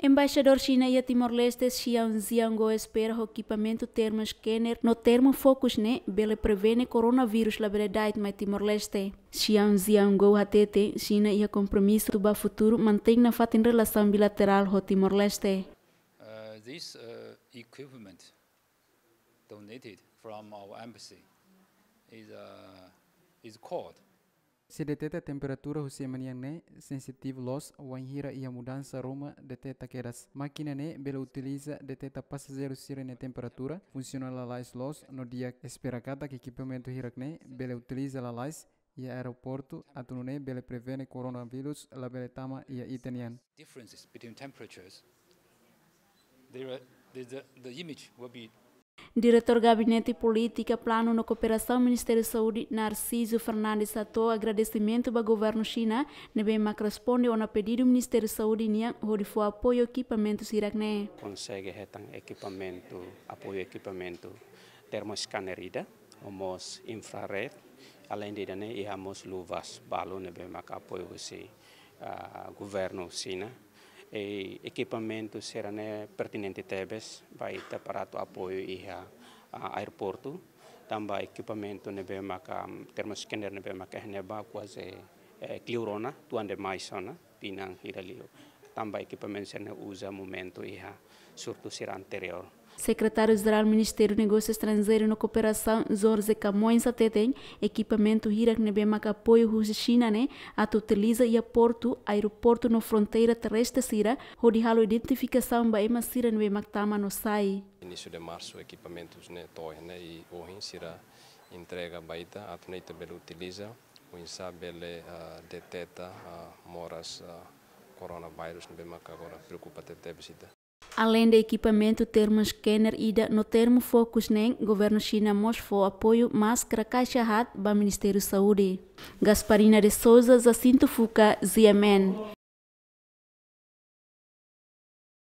Embaixador China e Timor-Leste Xiang Ziango espera o equipamento termo scanner no termo focus ne bele prevene coronavírus la verdade mais Timor-Leste. Xiang Ziango hatete China e compromisso do futuro mantém na fata em relação bilateral com Timor-Leste. This equipment donated from our embassy is called. Se detecta a temperatura husemaniang ne sensitive loss wanhira ia mudança Roma detecta quedas. Máquina ne bela utiliza detecta passageiro sirene temperatura funciona la lais loss no dia espera cada que equipamento hirak ne bela utiliza la lais ia aeroporto atunu ne bela prevene coronavírus la bela tama ia itanian. Differences between temperatures. The image will be. Diretor Gabinete Política Plano na Cooperação Ministério da Saúde Narciso Fernandes Sato agradecimento ao governo China nebe mak responde ao pedido do Ministério da Saúde niang hori for apoio equipamentos irakne. Consegue retang equipamento apoio equipamento termoscannerida homos infrared além de dane ihamos luvas balo nebe mak apoio se governo China. E equipamento será pertinente tebes vai para o apoio a aeroporto também equipamento nebe maka termoscanner nebe maka neba quase cliurona tuande mais sona pinang hiralio também equipamento será usa momento surto será anterior. Secretário-Geral do Ministério do Negócio Estrangeiro na Cooperação Jorge Camões tem equipamento hirak nebe mak apoio russo China ne at utiliza e aeroporto no fronteira terrestre sira hodi halo identificação ba ema sira nebe mak tama no sai. Início de março equipamentos ne toy ne e hoje será entrega baita atneita bele utiliza o insabele detecta moras coronavírus nebe mak agora preocupa tebesita. Além do equipamento termo scanner ida no termo focus nem governo China mostrou apoio máscara caixa hat ba Ministério da Saúde. Gasparina de Souza, Jacinto Fuca, ZMN.